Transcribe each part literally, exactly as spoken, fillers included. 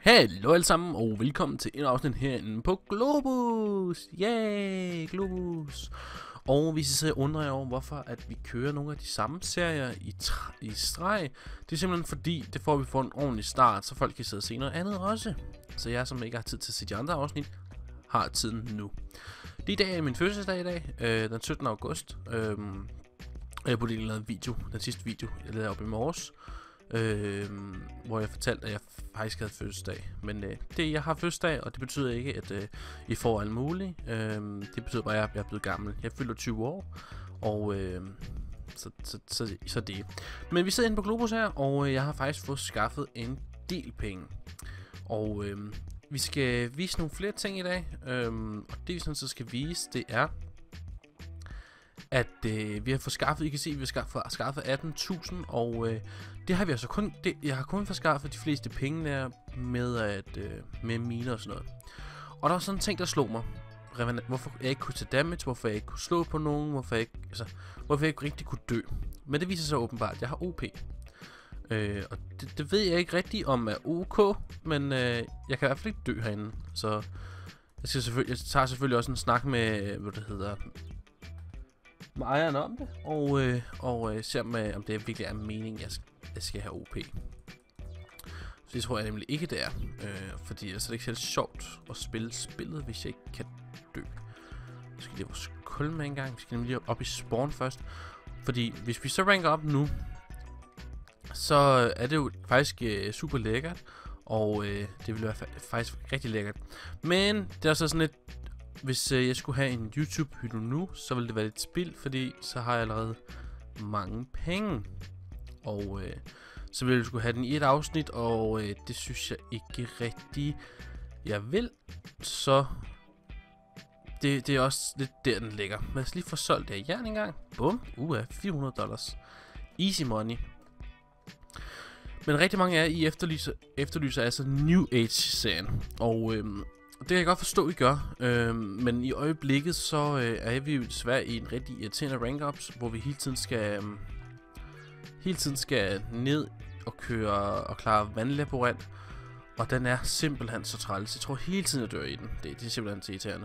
Hallo alle sammen, og velkommen til en afsnit herinde på Globus. Yay, Globus. Og hvis I sidder og undrer jer over, hvorfor at vi kører nogle af de samme serier i, i streg, det er simpelthen fordi, det får vi få en ordentlig start, så folk kan sidde og se noget andet også. Så jeg, som ikke har tid til at se de andre afsnit, har tiden nu. Det er i dag min fødselsdag i dag, øh, den syttende august. Øh, jeg burde lige lave en video, den sidste video, jeg lavede op i morges. Øh, hvor jeg fortalte, at jeg faktisk havde fødselsdag. Men øh, det, jeg har fødselsdag, og det betyder ikke, at øh, I får alt muligt. Øh, det betyder bare, at jeg er blevet gammel. Jeg fylder tyve år, og øh, så, så, så, så det. Men vi sidder inde på Globus her, og øh, jeg har faktisk fået skaffet en del penge. Og øh, vi skal vise nogle flere ting i dag. Øh, og det vi sådan så skal vise, det er, at øh, vi har fået skaffet, I kan se, at vi har skaffet, skaffet atten tusind, og øh, det har vi altså kun, det, jeg har kun fået skaffet de fleste penge der med, at, øh, med miner og sådan noget. Og der var sådan en ting, der slog mig. Hvorfor jeg ikke kunne tage damage, hvorfor jeg ikke kunne slå på nogen, hvorfor jeg ikke, altså, hvorfor jeg ikke rigtig kunne dø. Men det viser sig åbenbart, at jeg har O P. Øh, og det, det ved jeg ikke rigtig om er OK, men øh, jeg kan i hvert fald ikke dø herinde. Så jeg, skal selvfølgelig, jeg tager selvfølgelig også en snak med, hvad det hedder, med ejeren om det, og, øh, og øh, ser med, om det virkelig er meningen, jeg skal, jeg skal have O P. Så det tror jeg nemlig ikke, det er. Øh, fordi ellers er det ikke helt sjovt at spille spillet, hvis jeg ikke kan dø. Så skal lige vores kul med en gang. Vi skal nemlig op i spawn først. Fordi hvis vi så ranker op nu, så er det jo faktisk øh, super lækkert. Og øh, det vil være fa faktisk rigtig lækkert. Men det er så sådan lidt, hvis øh, jeg skulle have en YouTube-video nu, så ville det være lidt spild, fordi så har jeg allerede mange penge. Og øh, så ville jeg skulle have den i et afsnit, og øh, det synes jeg ikke rigtig, jeg vil. Så det, det er også lidt der, den ligger. Men lad os lige få solgt det af jern en gang. Bum. Uha, fire hundrede dollars. Easy money. Men rigtig mange af jer, I efterlyser, efterlyser altså New Age-serien. Og øh, det kan jeg godt forstå, I gør, øh, men i øjeblikket så øh, er vi jo desværre i en rigtig irriterende rank-ups, hvor vi hele tiden skal øh, hele tiden skal ned og køre og klare vandlabyrint, og den er simpelthen så træls. Jeg tror hele tiden, jeg dør i den. Det, det er simpelthen så irriterende.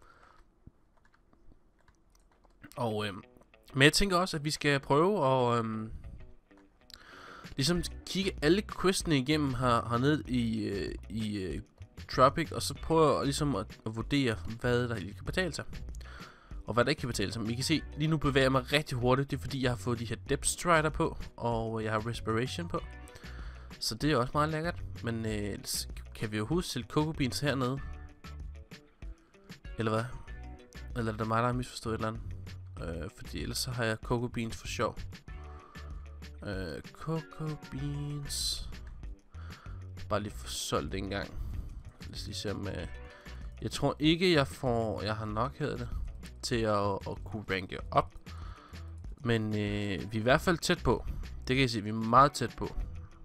Og øh, men jeg tænker også, at vi skal prøve at øh, ligesom kigge alle questene igennem her hernede i øh, i øh, Tropic, og så prøver jeg ligesom at, at vurdere, hvad der kan betale sig, og hvad der ikke kan betale sig. Men I kan se, lige nu bevæger jeg mig rigtig hurtigt. Det er fordi, jeg har fået de her Depth Strider på, og jeg har Respiration på. Så det er også meget lækkert. Men øh, kan vi overhovedet sælge Cocoa Beans hernede? Eller hvad? Eller er det mig, der har misforstået et eller andet? Øh, fordi ellers så har jeg Cocoa Beans for sjov. Øh, Cocoa Beans. Bare lige få solgt en gang. Lad os lige se om øh, jeg tror ikke jeg får, jeg har nok hedder det, til at, at kunne ranke op. Men øh, vi er i hvert fald tæt på. Det kan I se, vi er meget tæt på.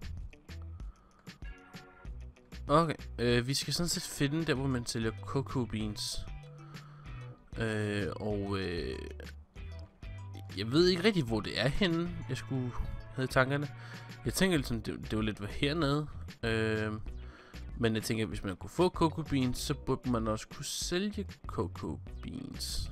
Okay, øh, vi skal sådan set finde der, hvor man sælger Cocoa Beans. Øh, og øh, jeg ved ikke rigtig, hvor det er henne, jeg skulle have i tankerne. Jeg tænker ligesom, det, det var lidt hernede. Øh, Men jeg tænker, at hvis man kunne få Cocoa Beans, så burde man også kunne sælge Cocoa Beans.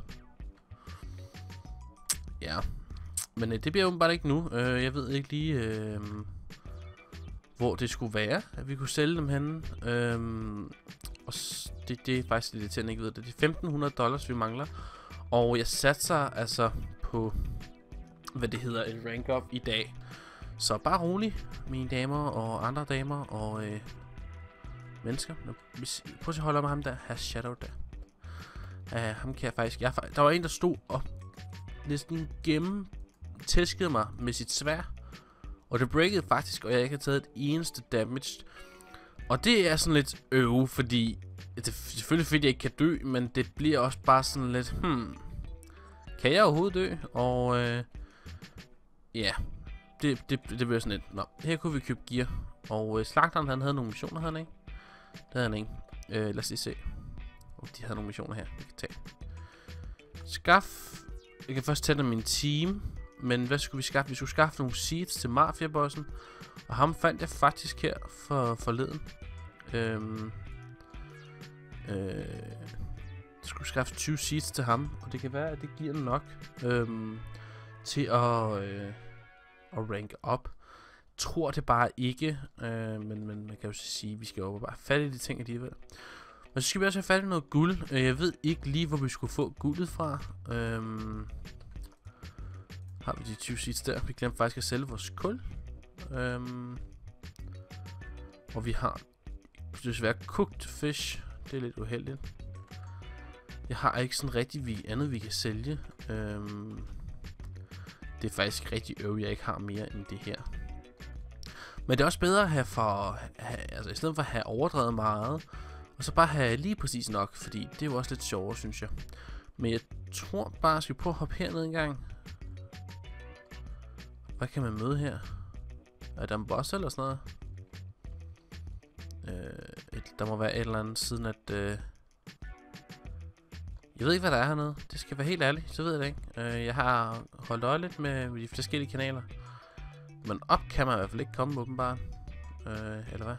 Ja. Men øh, det bliver jo bare ikke nu. Øh, jeg ved ikke lige, øh, hvor det skulle være, at vi kunne sælge dem henne. Øh, og det, det er faktisk lidt irriterende, ikke ved det. Det er femten hundrede dollars, vi mangler. Og jeg satser altså på, hvad det hedder, en rank up i dag. Så bare rolig, mine damer og andre damer og øh, mennesker. Prøv at holde med ham der. Her Shadow der. Uh, ham kan jeg faktisk... Jeg, der var en, der stod og næsten gennemtæskede mig med sit sværd. Og det breakede faktisk, og jeg ikke har taget et eneste damage. Og det er sådan lidt øve, fordi... Det er selvfølgelig fordi, jeg ikke kan dø, men det bliver også bare sådan lidt... Hmm... Kan jeg overhovedet dø? Og... Øh, ja... Det, det, det bliver sådan lidt... Nå, her kunne vi købe gear. Og øh, slagteren, han havde nogle missioner, havde han ikke? Det havde han ikke. Øh, lad os lige se. Oh, de havde nogle missioner her, vi kan tage. Skaff... Jeg kan først tage min team. Men hvad skulle vi skaffe? Vi skulle skaffe nogle seeds til Mafia-bossen. Og ham fandt jeg faktisk her for forleden. Øhm, øh, skulle skaffe tyve seeds til ham, og det kan være, at det giver nok øhm, til at, øh, at rank op. Tror det bare ikke, øh, men, men man kan jo sige, at vi skal jo bare have fat i de ting alligevel. Men så skal vi også have fat i noget guld. Jeg ved ikke lige, hvor vi skulle få guldet fra. Øhm, har vi de tyve seeds der? Vi glemte faktisk at sælge vores kul. Øhm, og vi har desværre cooked fish. Det er lidt uheldigt. Jeg har ikke sådan rigtig vi, andet, vi kan sælge. Øhm, det er faktisk rigtig øv, jeg ikke har mere end det her. Men det er også bedre at have for... Have, altså i stedet for at have overdrevet meget, og så bare have lige præcis nok, fordi det er jo også lidt sjovere, synes jeg. Men jeg tror bare, jeg skal prøve at hoppe herned en gang. Hvad kan man møde her? Er der en boss eller sådan noget? Øh, et, der må være et eller andet siden at... Øh jeg ved ikke, hvad der er hernede. Det skal være helt ærligt, så ved jeg det ikke. Øh, jeg har holdt øje lidt med, med de forskellige kanaler. Men op kan man i hvert fald ikke komme, åbenbart. Øh, eller hvad?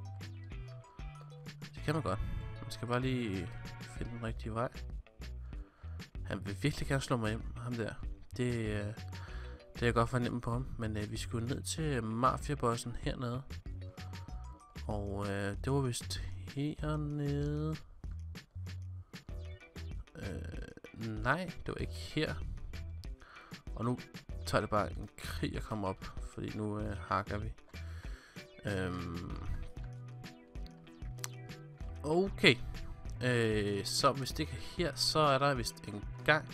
Det kan man godt. Man skal bare lige finde den rigtige vej. Han vil virkelig gerne slå mig hjem, ham der. Det, øh, det er jeg godt fornemme på ham. Men øh, vi skulle ned til Mafia-bossen hernede. Og øh, det var vist hernede. Øh, nej, det var ikke her. Og nu tager det bare en krig at komme op, fordi nu øh, hakker vi. Øhm. Okay. Øh, så hvis det ikke er her, så er der vist en gang.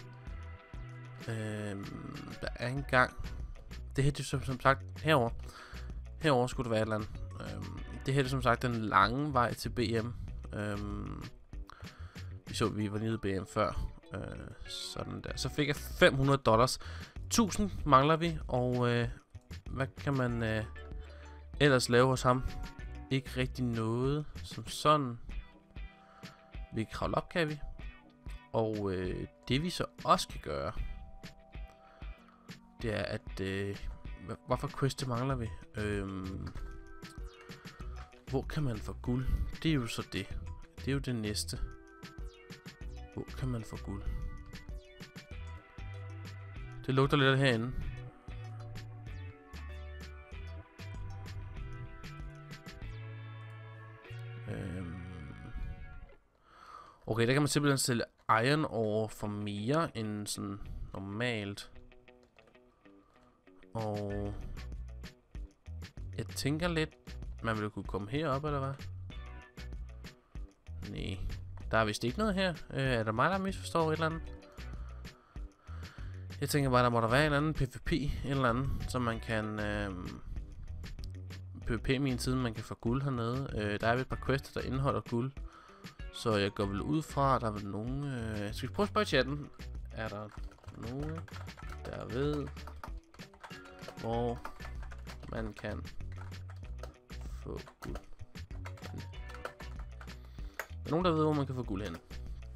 Øhm, der er en gang. Det her er som, som sagt herover. Herover skulle det være et eller andet. Øhm, det her er som sagt den lange vej til B M. Øhm, vi så, vi var nede i B M før. Øh, sådan der. Så fik jeg fem hundrede dollars. tusind mangler vi, og øh, hvad kan man øh, ellers lave hos ham? Ikke rigtig noget som sådan. Vi kan kravle op, kan vi. Og øh, det vi så også kan gøre, det er at øh, hvorfor quest mangler vi? Øhm, hvor kan man få guld? Det er jo så det. Det er jo det næste. Hvor kan man få guld? Det lugter lidt herinde. Øhm. Okay, der kan man simpelthen sælge iron ore for mere end sådan normalt. Og jeg tænker lidt, man ville kunne komme herop, eller hvad? Nej, der er vist ikke noget her. Øh, er der mig, der misforstår et eller andet? Jeg tænker bare, der må der være en eller anden PvP, en eller anden, som man kan... Øh, PvP-min siden, man kan få guld hernede. Øh, der er et par quests, der indeholder guld. Så jeg går vel ud fra, at der er vel nogen... Øh, skal vi prøve at spørge i chatten? Er der nogen, der ved, hvor man kan få guld? Der er nogen, der ved, hvor man kan få guld henne.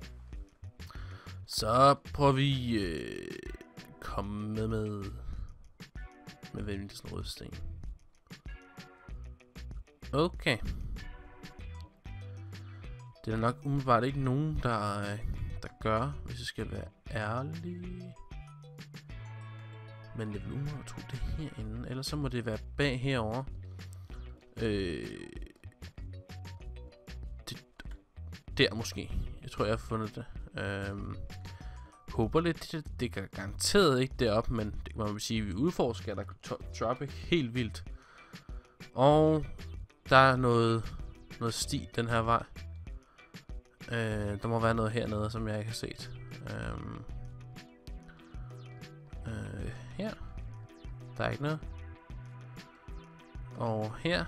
Så prøver vi øh, komme med med med venligsten rødsten. Okay. Det er nok umiddelbart ikke nogen, der, der gør, hvis jeg skal være ærlig. Men jeg vil umiddelbart tro det herinde. Ellers så må det være bag herover. Øh, det, der måske. Jeg tror, jeg har fundet det. Øh, håber lidt. Det, det kan garanteret ikke deroppe, men det kan man vel sige, at vi udforsker, der kan droppe helt vildt. Og der er noget, noget sti den her vej. Øh, der må være noget hernede, som jeg ikke har set. Øhm, øh, her. Der er ikke noget. Og her.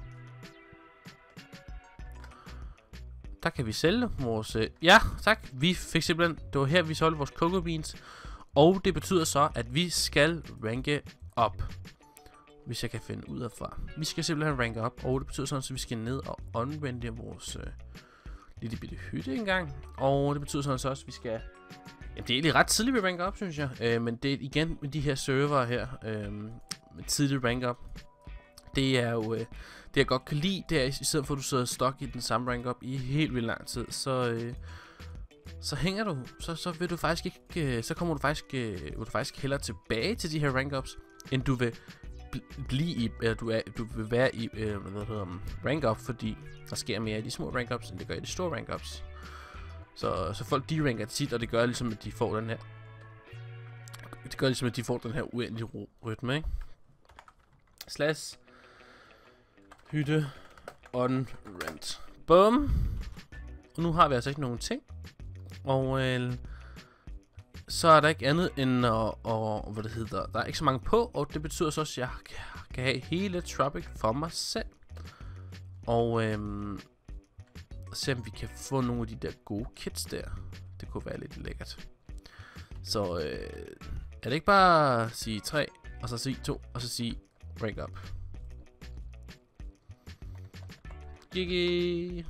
Der kan vi sælge vores... Øh, ja, tak. Vi fik simpelthen... Det var her, vi solgte vores cocoa beans. Og det betyder så, at vi skal ranke op. Hvis jeg kan finde ud af fra. Vi skal simpelthen ranke op. Og det betyder sådan, at vi skal ned og unrende vores... Øh, lille bitte hytte engang. Og det betyder sådan så også, at vi skal... Jamen, det er egentlig ret tidligt, vi ranker op, synes jeg. Øh, men det er igen med de her server her. Øh, med tidligt rank op. Det er jo, øh, det jeg godt kan lide, det er i stedet for at du sidder stok i den samme rank up i helt vildt lang tid, så, øh, så hænger du, så, så vil du faktisk ikke, øh, så kommer du faktisk, øh, vil du faktisk hellere tilbage til de her rank ups, end du vil blive i, eller du, er, du vil være i, øh, hvad hedder um, rank up, fordi der sker mere i de små rank ups, end det gør i de store rank ups. Så, så folk de ranker tit, og det gør ligesom, at de får den her, det gør ligesom, at de får den her uendelige rytme, ikke? Slash hytte on rent. Bum. Og nu har vi altså ikke nogen ting. Og øh, så er der ikke andet end at, og, hvad det hedder, der er ikke så mange på, og det betyder så også, at jeg kan, kan have hele Tropic for mig selv. Og øh, se om vi kan få nogle af de der gode kits der. Det kunne være lidt lækkert. Så øh, er det ikke bare at sige tre, og så sige to, og så sige rank up. Gigi.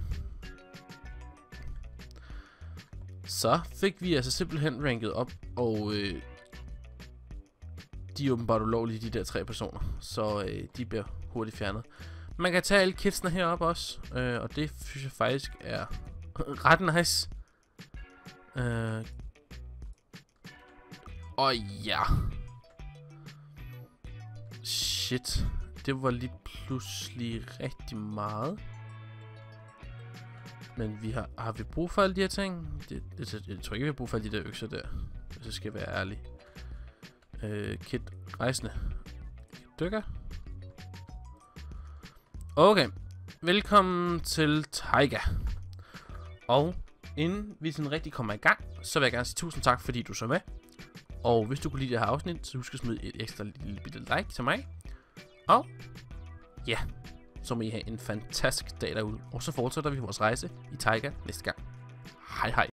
Så fik vi altså simpelthen ranket op, og øh, de er åbenbart ulovlige, de der tre personer, så øh, de bliver hurtigt fjernet. Man kan tage alle kitsene heroppe også, øh, og det synes jeg faktisk er ret nice. Øh, og ja. Shit. Det var lige pludselig rigtig meget. Men vi har, har vi brug for alle de her ting? Det, det, jeg tror ikke, vi har brug for alle de der økser der, hvis jeg skal være ærlig. Øh, kit rejsende. Dykker. Okay. Velkommen til Taiga. Og inden vi sådan rigtig kommer i gang, så vil jeg gerne sige tusind tak, fordi du så med. Og hvis du kunne lide det her afsnit, så husk at smide et ekstra lille bitte like til mig. Og ja, så må I have en fantastisk dag derude. Og så fortsætter vi vores rejse i Taiga næste gang. Hej hej.